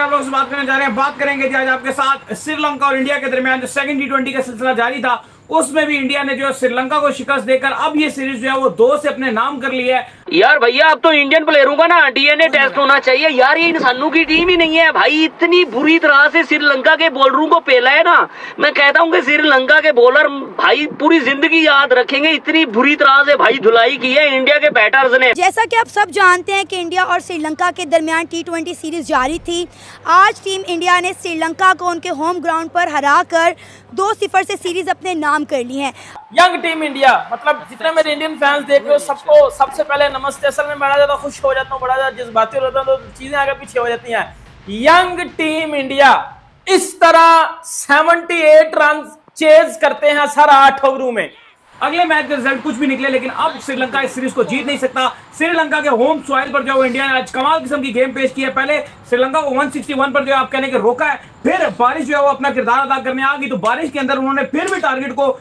आप लोगों से बात करने जा रहे हैं। बात करेंगे जी आज आपके साथ श्रीलंका और इंडिया के दरमियान जो सेकंड T20 का सिलसिला जारी था, उसमें भी इंडिया ने जो श्रीलंका को शिकस्त देकर अब ये सीरीज जो है वो 2 से अपने नाम कर लिया है। यार भैया अब तो इंडियन प्लेयरों का ना डीएनए टेस्ट होना चाहिए यार। ये इंसानों की टीम ही नहीं है भाई। इतनी बुरी तरह से श्रीलंका के बॉलरों को पेला है ना, मैं कहता हूँ कि श्रीलंका के बॉलर भाई पूरी जिंदगी याद रखेंगे। इतनी बुरी तरह से भाई धुलाई की है इंडिया के बैटर्स ने। जैसा कि आप सब जानते हैं कि इंडिया और श्रीलंका के दरमियान T20 सीरीज जारी थी। आज टीम इंडिया ने श्रीलंका को उनके होम ग्राउंड पर हराकर 2-0 से सीरीज अपने नाम कर ली है। यंग टीम इंडिया, मतलब जितने मेरे इंडियन फैंस देख रहे हो सबको सबसे पहले नमस्ते। असल में बड़ा ज्यादा खुश हो जाता हूँ, बड़ा ज्यादा जज्बाती होता हूँ, तो चीजें आगे पीछे हो जाती हैं। यंग टीम इंडिया इस तरह 78 रन चेज करते हैं सर 8 ओवरों में। अगले मैच के रिजल्ट कुछ भी निकले, लेकिन अब श्रीलंका इस सीरीज को जीत नहीं सकता। श्रीलंका के होम सॉइल पर जो इंडिया ने आज कमाल किस्म की गेम पेश की है। पहले श्रीलंका को 161 पर जो आप कहने के रोका है, फिर बारिश जो है वो अपना किरदार अदा करने आ गई, तो बारिश के अंदर उन्होंने फिर भी टारगेट को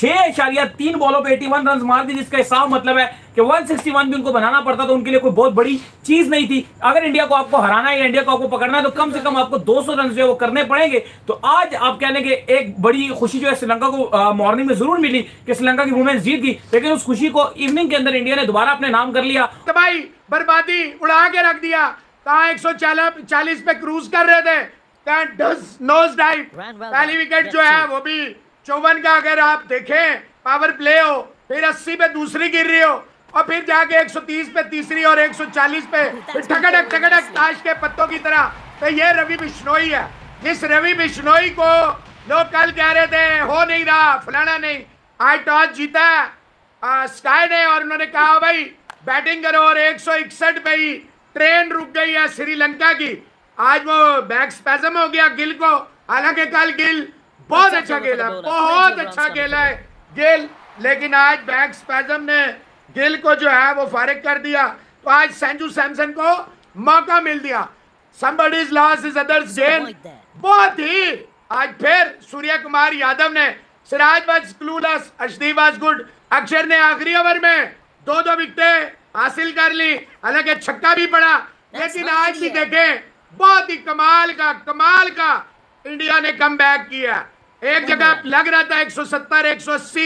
6.3 बॉलों पे 81 रन मार दी, जिसका हिसाब मतलब है कि 161 भी उनको बनाना पड़ता, तो उनके लिए कोई बहुत बड़ी चीज नहीं थी। अगर इंडिया को आपको हराना है या इंडिया को आपको पकड़ना है तो कम से कम आपको 200 रन जो है वो करने पड़ेंगे। तो आज आप कहने के एक बड़ी खुशी जो है श्रीलंका को मॉर्निंग में जरूर मिली कि श्रीलंका की वुमेन्स जीत गई, लेकिन उस खुशी को इवनिंग के अंदर इंडिया ने दोबारा अपने नाम कर लिया। तबाही बर्बादी उड़ा के रख दिया। कहाँ 140 पे क्रूज कर रहे थे, कहाँ नोज डाइव। पहली विकेट जो है वो भी 54 का अगर आप देखें पावर प्ले हो, फिर 80 पे दूसरी गिर रही हो, और फिर जाके 130 पे तीसरी और 140 पे ठगड़क ताश के पत्तों की तरह। तो ये रवि बिश्नोई है, जिस रवि बिश्नोई को लोग कल कह रहे थे हो नहीं रहा फलाना नहीं। आज टॉस जीता स्काई ने और उन्होंने कहा भाई बैटिंग करो, और 161 पे ही ट्रेन रुक गई है श्रीलंका की। आज वो बैक स्पैज्म हो गया गिल को। हालांकि कल गिल बहुत अच्छा खेला, बहुत अच्छा खेला है गिल, लेकिन आज बैक स्पैज्म ने गिल को जो है वो फारिग कर दिया। तो आज संजू सैमसन को मौका मिल दिया। somebody's loss is others gain। बहुत ही आज फिर सूर्य कुमार यादव ने, Siraj was clueless, Arshdeep was good. Axar ने आखिरी ओवर में 2 विकेटें हासिल कर ली, हालांकि छक्का भी पड़ा, लेकिन आज भी देखें बहुत ही कमाल का इंडिया ने कम बैक किया। एक जगह लग रहा था 170, 180,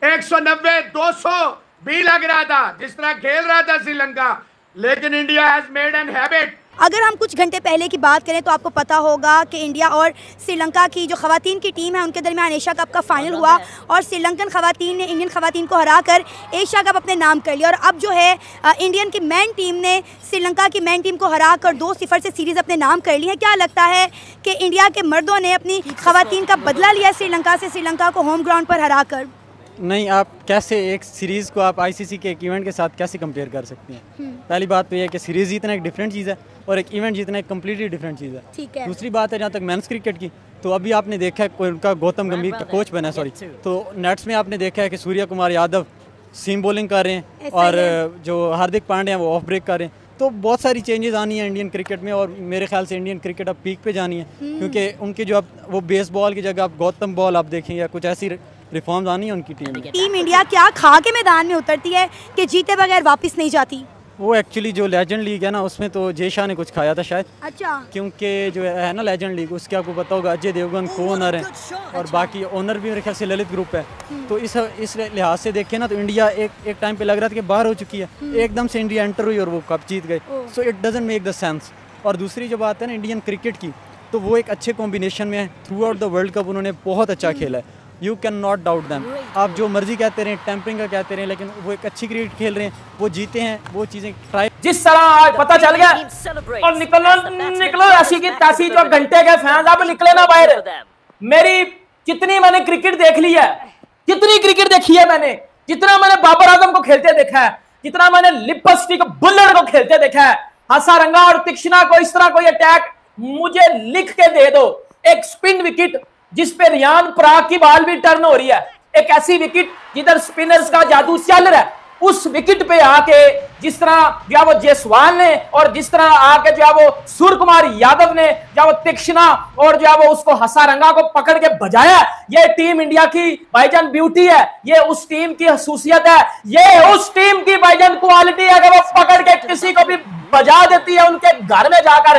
190, 200 भी लग रहा था जिस तरह खेल रहा था श्रीलंका, लेकिन India has made an habit. अगर हम कुछ घंटे पहले की बात करें तो आपको पता होगा कि इंडिया और श्रीलंका की जो खवातीन की टीम है उनके दरमियान एशिया कप का फाइनल हुआ, और श्रीलंकन खवातीन ने इंडियन खवातीन को हराकर एशिया कप अपने नाम कर लिया। और अब जो है इंडियन की मैन टीम ने श्रीलंका की मैन टीम को हराकर 2-0 से सीरीज़ अपने नाम कर ली है। क्या लगता है कि इंडिया के मर्दों ने अपनी खवातीन का बदला लिया श्रीलंका से, श्रीलंका को होम ग्राउंड पर हराकर? नहीं, आप कैसे एक सीरीज़ को आप आईसीसी के एक इवेंट के साथ कैसे कंपेयर कर सकती हैं? पहली बात तो ये है कि सीरीज़ जीतना एक डिफरेंट चीज़ है और एक इवेंट जीतना एक कम्प्लीटली डिफरेंट चीज़ है। ठीक है। दूसरी बात है जहाँ तक मेंस क्रिकेट की, तो अभी आपने देखा है कोई उनका गौतम गंभीर का कोच बना, तो नेट्स में आपने देखा है कि सूर्य कुमार यादव सीम बॉलिंग कर रहे हैं और जो हार्दिक पांड्या हैं वो ऑफ ब्रेक कर रहे हैं। तो बहुत सारी चेंजेस आनी है इंडियन क्रिकेट में, और मेरे ख्याल से इंडियन क्रिकेट अब पीक पे जानी है, क्योंकि उनके जो अब वो बेसबॉल की जगह आप गौतम बॉल आप देखें या कुछ ऐसी रिफॉर्म्स आनी है उनकी टीम में। टीम इंडिया क्या खा के मैदान में उतरती है कि जीते बगैर वापस नहीं जाती? वो एक्चुअली जो लेजेंड लीग है ना, उसमें तो जय शाह ने कुछ खाया था शायद। अच्छा। क्योंकि जो है ना लेजेंड लीग, उसके आपको पता होगा अजय देवगन को ओनर है, और बाकी ओनर भी मेरे ख्याल से ललित ग्रुप है। तो इस लिहाज से देखें ना तो इंडिया एक टाइम पे लग रहा था कि बाहर हो चुकी है, एकदम से इंडिया एंटर हुई और वो कप जीत गए। So it doesn't make the sense. और दूसरी जो बात है ना इंडियन क्रिकेट की, तो वो एक अच्छे कॉम्बिनेशन में है। Throughout the world cup उन्होंने बहुत अच्छा खेला है, you can not doubt them. आप जो मर्जी कहते रहे, टेम्परिंग का कहते रहे, लेकिन वो एक अच्छी क्रिकेट खेल रहे हैं, वो जीते हैं, वो चीज़ें ट्राई। जिस तरह आज पता चल गया और निकलो ऐसी की तैसी जो घंटे के फैंस अब निकले ना बाहर। मेरी कितनी मैंने क्रिकेट देख ली है, कितनी क्रिकेट देखी है मैंने, जितना मैंने बाबर आजम को खेलते देखा है, जितना मैंने लिपस्टिक बुल्लट को खेलते देखा है, हसारंगा और तीक्ष्णा को इस तरह कोई अटैक मुझे लिख के दे दो। एक स्पिन विकेट जिस पे रियान पराग की बॉल भी टर्न हो रही है, एक ऐसी विकेट जिधर स्पिनर्स का जादू चल रहा है, उस विकेट पे आके जिस तरह जो वो जायसवाल ने और जिस तरह आके जो वो सूर्य कुमार यादव ने जो वो तीक्ष्णा और जो वो उसको हसारंगा को पकड़ के बजाया, ये टीम इंडिया की भाईजान ब्यूटी है, ये उस टीम की खसूसियत है, ये उस टीम की भाईजान क्वालिटी है कि वो पकड़ के किसी को भी बजा देती है उनके घर में जाकर।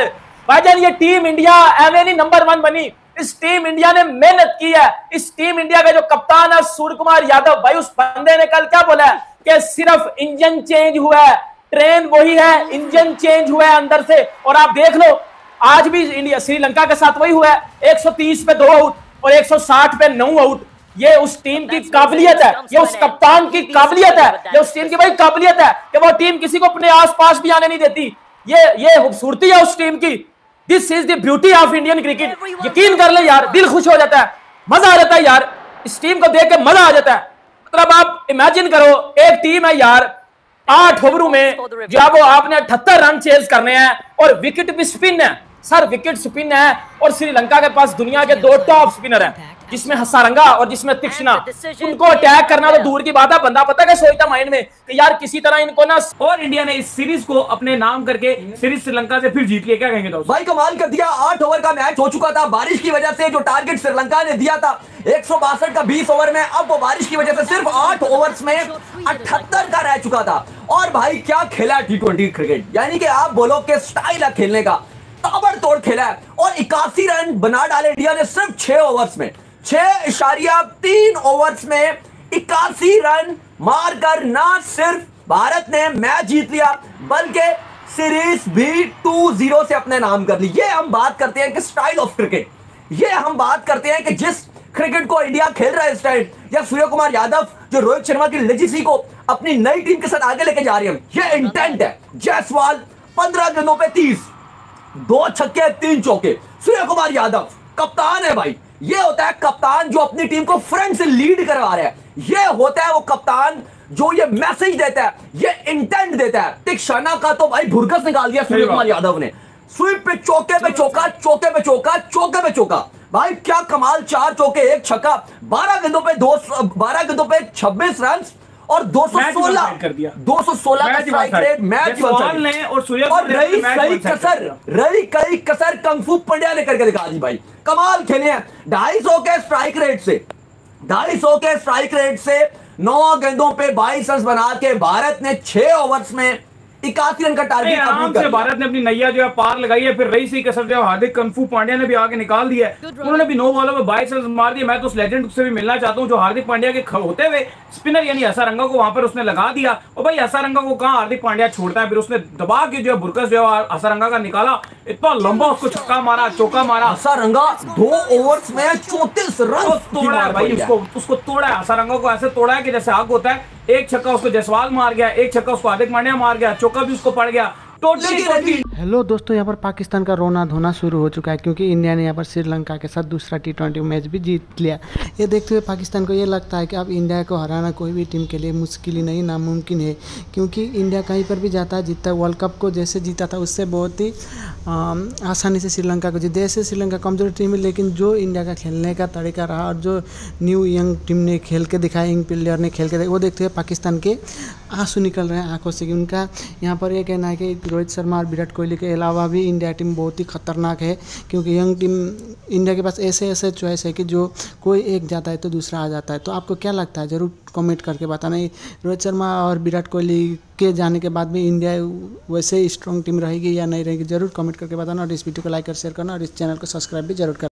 भाईजान ये टीम इंडिया एवं नहीं नंबर 1 बनी, इस टीम इंडिया ने मेहनत की है। इस टीम इंडिया का जो कप्तान है सूर्य कुमार यादव, भाई उस बंदे ने कल क्या बोला है कि सिर्फ इंजन चेंज हुआ है, ट्रेन वही है, इंजन चेंज हुआ है अंदर से। और आप देख लो आज भी इंडिया श्रीलंका के साथ वही हुआ है, 130 पे 2 आउट और 160 पे 9 आउट। ये उस टीम की काबिलियत है, ये उस कप्तान की काबिलियत है, ये उस टीम की भाई काबिलियत है कि वो टीम किसी को अपने आसपास भी आने नहीं देती। ये खूबसूरती है उस टीम की। This is the beauty of Indian cricket. यकीन कर ले यार, दिल खुश हो जाता है, मजा आ जाता है यार, इस टीम को देख के मजा आ जाता है। मतलब आप इमेजिन करो एक टीम है यार, 8 ओवरों में जब वो आपने 78 रन चेज करने हैं और विकेट भी स्पिन है सर, विकेट स्पिन है। और श्रीलंका के पास दुनिया के 2 टॉप स्पिनर हैं, जिसमें हसारंगा और जिसमें तीक्ष्णा। उनको अटैक करना तो दूर की बात है, बंदा पता क्या सोचता माइंड में कि यार किसी तरह इनको ना। और इंडिया ने इस सीरीज को अपने नाम करके सीरीज श्रीलंका से फिर जीत लिया, क्या कहेंगे दोस्त? भाई कमाल कर दिया। 8 ओवर का मैच हो चुका था, बारिश की वजह से जो टारगेट श्रीलंका ने दिया था 162 का 20 ओवर में, अब वो बारिश की वजह से सिर्फ 8 ओवर्स में 78 का रह चुका था। और भाई क्या खेला T20 क्रिकेट, यानी कि आप बोलो कि स्टाइल है खेलने का, ताबड़तोड़ खेला है। और 81 रन बना डाले इंडिया ने सिर्फ 6 ओवर्स में, 6.3 ओवर्स में 81 रन मारकर ना सिर्फ भारत ने मैच जीत लिया बल्कि सीरीज भी 2-0 से अपने नाम कर ली। ये हम बात करते हैं कि स्टाइल ऑफ क्रिकेट, ये हम बात करते हैं कि जिस क्रिकेट को इंडिया खेल रहा है इस टाइम, या सूर्य कुमार यादव जो रोहित शर्मा की लेजेसी को अपनी नई टीम के साथ आगे लेके जा रहे हैं, ये इंटेंट है। जायसवाल 15 गेंदों पे 30, 2 छक्के 3 चौके। सूर्य कुमार यादव कप्तान है भाई, ये होता है कप्तान जो अपनी टीम को फ्रंट से लीड करवा रहा है। ये होता है वो कप्तान जो ये मैसेज देता है, ये इंटेंट देता है। तीक्ष्णा का तो भाई भुरकस निकाल दिया सूर्य कुमार यादव ने, स्वीप पे चौके पे चौका, चौके पे चौका, चौके पे चौका। भाई क्या कमाल, 4 चौके 1 छक्का, 12 गेंदों पे 26 रन और 216 कर दिया, 216 का स्ट्राइक रेट मैच ने। और रही कई कसर कंफू पंड्या ने करके दिखा दी भाई, कमाल खेले हैं। 250 के स्ट्राइक रेट से 9 गेंदों पे 22 रन बना के भारत ने 6 ओवर्स में 81 रन का टारगेट आराम से भारत ने अपनी नैया जो है पार लगाई है। फिर रही सी कसर जो हार्दिक कंफू पांड्या ने भी आगे निकाल दिया है, उन्होंने भी 9 बॉलों में 22 रन मार दिए। मैं तो उस लेजेंड से भी मिलना चाहता हूं जो हार्दिक पांड्या के होते हुए स्पिनर यानी हसारंगा को वहां पर उसने लगा दिया। और भाई हसारंगा को कहां हार्दिक पांड्या छोड़ता है, फिर उसने दबा के जो है बुरकस जो है हसारंगा का निकाला, इतना लंबा उसको छक्का मारा, चौका मारा। हसारंगा 2 ओवर्स में 34 रन तोड़ा है भाई, उसको तोड़ा है। हसारंगा को ऐसे तोड़ा है कि जैसे आग होता है। एक छक्का उसको जायसवाल मार गया, एक छक्का उसको हार्दिक पांड्या मार गया, चौका भी उसको पड़ गया। हेलो दोस्तों, यहाँ पर पाकिस्तान का रोना धोना शुरू हो चुका है क्योंकि इंडिया ने यहाँ पर श्रीलंका के साथ दूसरा T20 मैच भी जीत लिया। ये देखते हुए पाकिस्तान को ये लगता है कि अब इंडिया को हराना कोई भी टीम के लिए मुश्किल ही नहीं, नामुमकिन है। क्योंकि इंडिया कहीं पर भी जाता है जीतता है। वर्ल्ड कप को जैसे जीता था उससे बहुत ही आसानी से श्रीलंका को जीते। जैसे श्रीलंका कमज़ोर टीम है, लेकिन जो इंडिया का खेलने का तरीका रहा और जो न्यू यंग टीम ने खेल के दिखाया, यंग प्लेयर ने खेल के वो देखते हुए पाकिस्तान के आंसू निकल रहे हैं आंखों से। कि उनका यहाँ पर यह कहना है कि रोहित शर्मा और विराट कोहली के अलावा भी इंडिया टीम बहुत ही खतरनाक है, क्योंकि यंग टीम इंडिया के पास ऐसे चॉइस है कि जो कोई एक जाता है तो दूसरा आ जाता है। तो आपको क्या लगता है, ज़रूर कमेंट करके बताना। रोहित शर्मा और विराट कोहली के जाने के बाद भी इंडिया वैसे स्ट्रॉन्ग टीम रहेगी या नहीं रहेगी, ज़रूर कमेंट करके बताना। और इस वीडियो को लाइक और शेयर करना और इस चैनल को सब्सक्राइब भी जरूर करना।